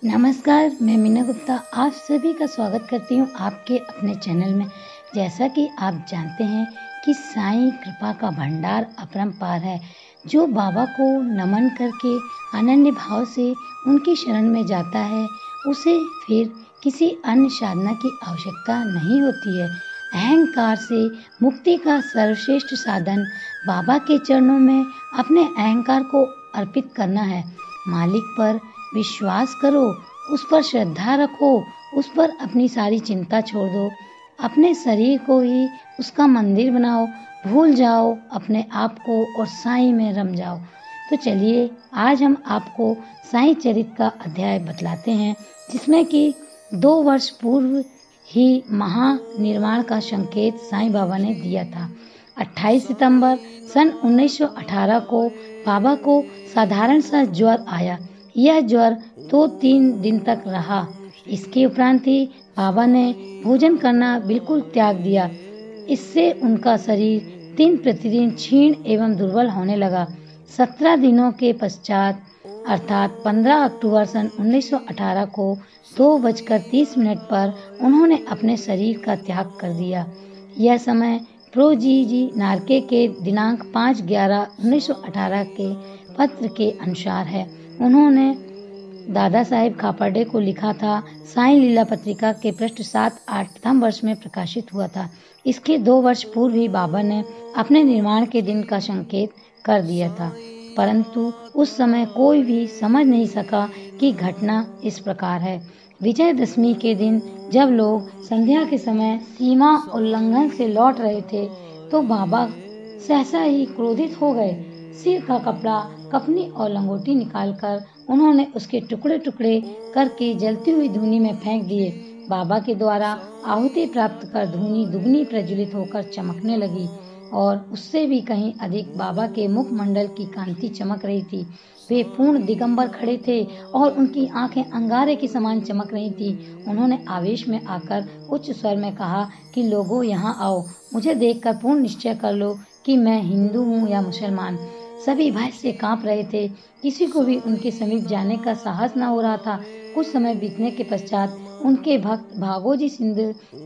नमस्कार, मैं मीना गुप्ता आप सभी का स्वागत करती हूँ आपके अपने चैनल में। जैसा कि आप जानते हैं कि साईं कृपा का भंडार अपरंपार है। जो बाबा को नमन करके अनन्य भाव से उनकी शरण में जाता है, उसे फिर किसी अन्य साधना की आवश्यकता नहीं होती है। अहंकार से मुक्ति का सर्वश्रेष्ठ साधन बाबा के चरणों में अपने अहंकार को अर्पित करना है। मालिक पर विश्वास करो, उस पर श्रद्धा रखो, उस पर अपनी सारी चिंता छोड़ दो। अपने शरीर को ही उसका मंदिर बनाओ, भूल जाओ अपने आप को और साईं में रम जाओ। तो चलिए आज हम आपको साईं चरित का अध्याय बतलाते हैं, जिसमें कि 2 वर्ष पूर्व ही महानिर्वाण का संकेत साईं बाबा ने दिया था। 28 सितंबर सन 1918 को बाबा को साधारण सा ज्वर आया। यह ज्वर 2-3 दिन तक रहा। इसके उपरांत ही बाबा ने भोजन करना बिल्कुल त्याग दिया। इससे उनका शरीर दिन प्रतिदिन क्षीण एवं दुर्बल होने लगा। 17 दिनों के पश्चात अर्थात 15 अक्टूबर सन 1918 को 2:30 पर उन्होंने अपने शरीर का त्याग कर दिया। यह समय प्रो जी नार्के के दिनांक 5/11/1918 के पत्र के अनुसार है। उन्होंने दादा साहेब खापर्डे को लिखा था। साईं लीला पत्रिका के पृष्ठ 7-8 प्रथम वर्ष में प्रकाशित हुआ था। इसके 2 वर्ष पूर्व ही बाबा ने अपने निर्वाण के दिन का संकेत कर दिया था, परंतु उस समय कोई भी समझ नहीं सका कि घटना इस प्रकार है। विजयदशमी के दिन जब लोग संध्या के समय सीमा उल्लंघन से लौट रहे थे, तो बाबा सहसा ही क्रोधित हो गए। सिर का कपड़ा, कफनी और लंगोटी निकालकर उन्होंने उसके टुकड़े टुकड़े करके जलती हुई धूनी में फेंक दिए। बाबा के द्वारा आहुति प्राप्त कर धूनी दुगनी प्रज्वलित होकर चमकने लगी और उससे भी कहीं अधिक बाबा के मुखमंडल की कांति चमक रही थी। वे पूर्ण दिगंबर खड़े थे और उनकी आंखें अंगारे की समान चमक रही थी। उन्होंने आवेश में आकर उच्च स्वर में कहा कि लोगों यहाँ आओ, मुझे देखकर पूर्ण निश्चय कर लो कि मैं हिंदू हूँ या मुसलमान। सभी भय से कांप रहे थे। किसी को भी उनके समीप जाने का साहस न हो रहा था। कुछ समय बीतने के पश्चात उनके भक्त भागोजी सिंह,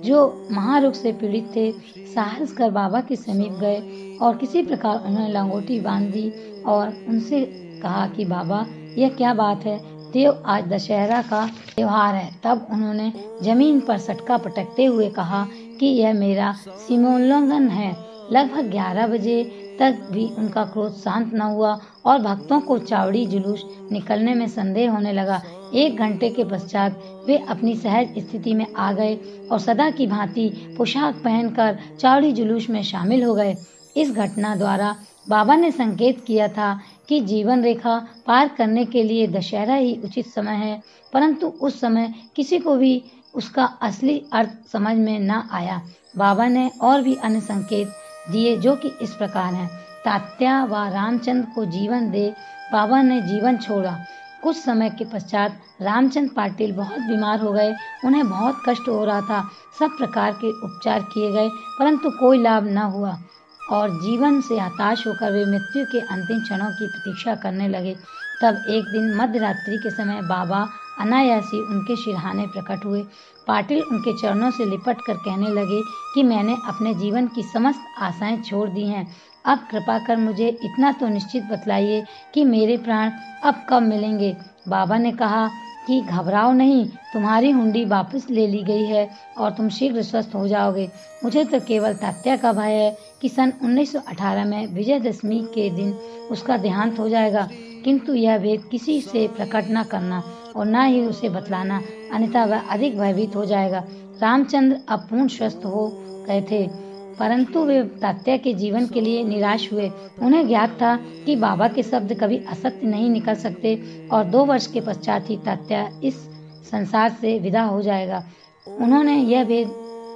जो महारोग से पीड़ित थे, साहस कर बाबा के समीप गए और किसी प्रकार उन्होंने लंगोटी बांध दी और उनसे कहा कि बाबा, यह क्या बात है? देव, आज दशहरा का त्योहार है। तब उन्होंने जमीन पर सटका पटकते हुए कहा कि यह मेरा सीमोल्लंघन है। लगभग 11 बजे तक भी उनका क्रोध शांत न हुआ और भक्तों को चावड़ी जुलूस निकलने में संदेह होने लगा। 1 घंटे के पश्चात वे अपनी सहज स्थिति में आ गए और सदा की भांति पोशाक पहनकर चावड़ी जुलूस में शामिल हो गए। इस घटना द्वारा बाबा ने संकेत किया था कि जीवन रेखा पार करने के लिए दशहरा ही उचित समय है, परंतु उस समय किसी को भी उसका असली अर्थ समझ में न आया। बाबा ने और भी अन्य संकेत दिए, जो कि इस प्रकार हैं। तात्या व रामचंद्र को जीवन दे बाबा ने जीवन छोड़ा। कुछ समय के पश्चात रामचंद्र पाटिल बहुत बीमार हो गए। उन्हें बहुत कष्ट हो रहा था। सब प्रकार के उपचार किए गए, परंतु कोई लाभ न हुआ और जीवन से हताश होकर वे मृत्यु के अंतिम क्षणों की प्रतीक्षा करने लगे। तब एक दिन मध्य रात्रि के समय बाबा अनायासी उनके सिरहाने प्रकट हुए। पाटिल उनके चरणों से लिपट कर कहने लगे कि मैंने अपने जीवन की समस्त आशाएं छोड़ दी हैं। अब कृपा कर मुझे इतना तो निश्चित बतलाइए कि मेरे प्राण अब कब मिलेंगे। बाबा ने कहा कि घबराओ नहीं, तुम्हारी हुंडी वापस ले ली गई है और तुम शीघ्र स्वस्थ हो जाओगे। मुझे तो केवल तात्या का भय है कि सन 1918 में विजयदशमी के दिन उसका देहांत हो जाएगा, किंतु यह भेद किसी से प्रकट न करना और न ही उसे बतलाना, अन्यथा वह अधिक भयभीत हो जाएगा। रामचंद्र अब पूर्ण स्वस्थ हो गए थे, परंतु वे तात्या के जीवन के लिए निराश हुए। उन्हें ज्ञात था कि बाबा के शब्द कभी असत्य नहीं निकल सकते और 2 वर्ष के पश्चात ही तात्या इस संसार से विदा हो जाएगा। उन्होंने यह भेद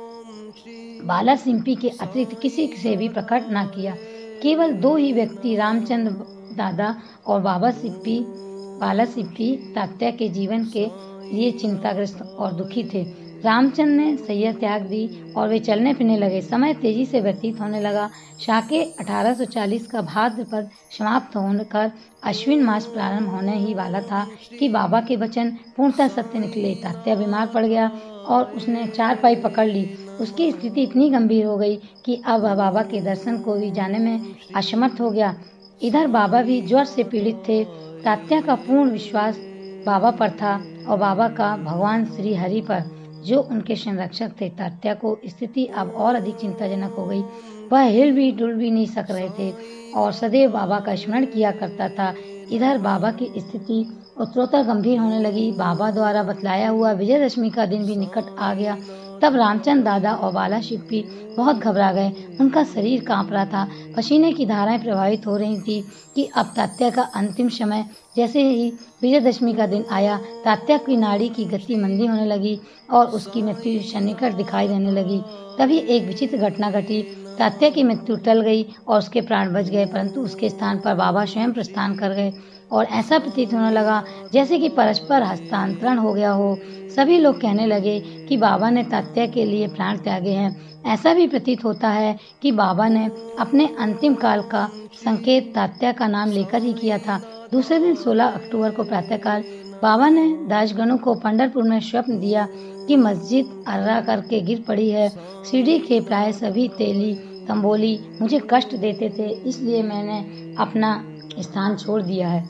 बाला सिंपी के अतिरिक्त किसी से भी प्रकट न किया। केवल 2 ही व्यक्ति, रामचंद्र दादा और बाला सिंपी, तात्या के जीवन के लिए चिंताग्रस्त और दुखी थे। रामचंद्र ने सैया त्याग दी और वे चलने फिरने लगे। समय तेजी से व्यतीत होने लगा। शाके 1840 का भाद्रपद समाप्त होकर अश्विन मास प्रारंभ होने ही वाला था कि बाबा के वचन पूर्णतः सत्य निकले। तात्या बीमार पड़ गया और उसने चारपाई पकड़ ली। उसकी स्थिति इतनी गंभीर हो गई कि अब वह बाबा के दर्शन को भी जाने में असमर्थ हो गया। इधर बाबा भी ज्वर से पीड़ित थे। तात्या का पूर्ण विश्वास बाबा पर था और बाबा का भगवान श्री हरि पर, जो उनके संरक्षक थे। तात्या को स्थिति अब और अधिक चिंताजनक हो गई। वह हिल भी डुल भी नहीं सक रहे थे और सदैव बाबा का स्मरण किया करता था। इधर बाबा की स्थिति उत्तरोत्तर गंभीर होने लगी। बाबा द्वारा बतलाया हुआ विजयदशमी का दिन भी निकट आ गया। तब रामचंद्र दादा और बाला शिवपी बहुत घबरा गए। उनका शरीर कांप रहा था, पसीने की धाराएं प्रभावित हो रही थी कि अब तात्या का अंतिम समय। जैसे ही विजयदशमी का दिन आया, तात्या की नाड़ी की गति मंदी होने लगी और उसकी मृत्यु सन्निकट दिखाई देने लगी। तभी एक विचित्र घटना घटी। तात्या की मृत्यु टल गई और उसके प्राण बच गए, परंतु उसके स्थान पर बाबा स्वयं प्रस्थान कर गए और ऐसा प्रतीत होने लगा जैसे कि परस्पर हस्तांतरण हो गया हो। सभी लोग कहने लगे कि बाबा ने तात्या के लिए प्राण त्यागे हैं। ऐसा भी प्रतीत होता है कि बाबा ने अपने अंतिम काल का संकेत तात्या का नाम लेकर ही किया था। दूसरे दिन 16 अक्टूबर को प्रातःकाल बाबा ने दासगणों को पंढरपुर में स्वप्न दिया कि मस्जिद अर्रा करके गिर पड़ी है। सीढ़ी के प्राय सभी तेली तंबोली मुझे कष्ट देते थे, इसलिए मैंने अपना स्थान छोड़ दिया है।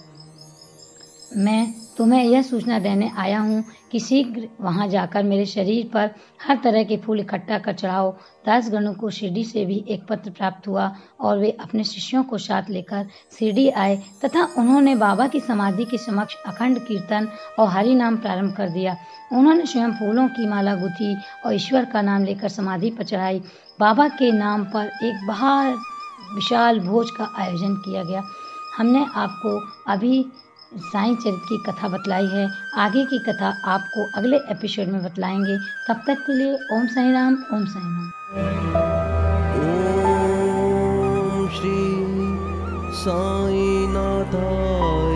मैं तुम्हें यह सूचना देने आया हूँ कि शीघ्र वहाँ जाकर मेरे शरीर पर हर तरह के फूल इकट्ठा कर चढ़ाओ। दासगणों को शिरडी से भी एक पत्र प्राप्त हुआ और वे अपने शिष्यों को साथ लेकर शिरडी आए तथा उन्होंने बाबा की समाधि के समक्ष अखंड कीर्तन और हरि नाम प्रारंभ कर दिया। उन्होंने स्वयं फूलों की माला गुथी और ईश्वर का नाम लेकर समाधि पर चढ़ाई। बाबा के नाम पर एक बहुत विशाल भोज का आयोजन किया गया। हमने आपको अभी साईं चरित्र की कथा बतलाई है। आगे की कथा आपको अगले एपिसोड में बतलाएंगे। तब तक के लिए ओम साईं राम, ओम साईं राम। ओम श्री साईं नाथाय